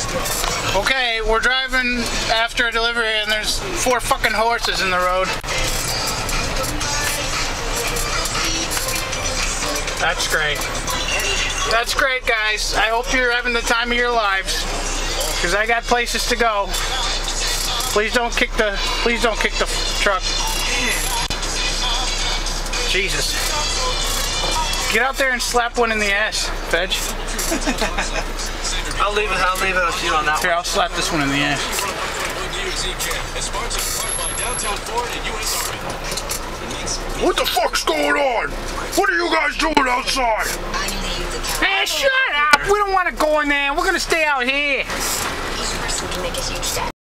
Okay, we're driving after a delivery and there's 4 fucking horses in the road. That's great. That's great, guys. I hope you're having the time of your lives, because I got places to go. Please don't kick the truck. Jesus. Get out there and slap one in the ass, Veg. I'll leave it with you on that one. Here, I'll slap this one in the ass. What the fuck's going on? What are you guys doing outside? Hey, shut up! We don't want to go in there. We're gonna stay out here.